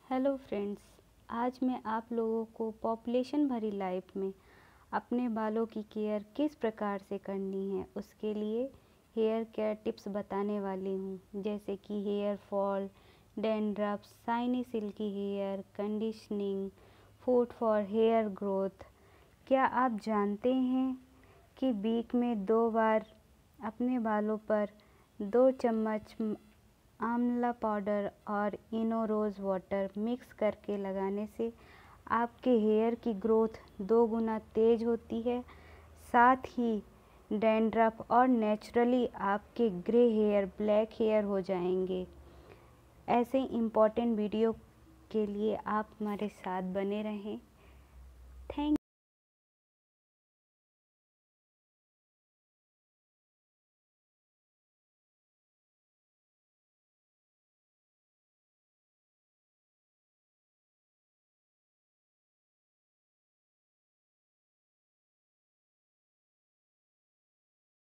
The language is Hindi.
हेलो फ्रेंड्स, आज मैं आप लोगों को पॉपुलेशन भरी लाइफ में अपने बालों की केयर किस प्रकार से करनी है उसके लिए हेयर केयर टिप्स बताने वाली हूँ। जैसे कि hair fall, dandruff, shiny silky hair, conditioning, food for hair growth. क्या आप जानते हैं कि वीक में 2 बार अपने बालों पर 2 चम्मच आंवला पाउडर और इनो रोज़ वाटर मिक्स करके लगाने से आपके हेयर की ग्रोथ 2 गुना तेज़ होती है। साथ ही डैंड्रफ और नेचुरली आपके ग्रे हेयर ब्लैक हेयर हो जाएंगे। ऐसे इम्पोर्टेंट वीडियो के लिए आप हमारे साथ बने रहें। थैंक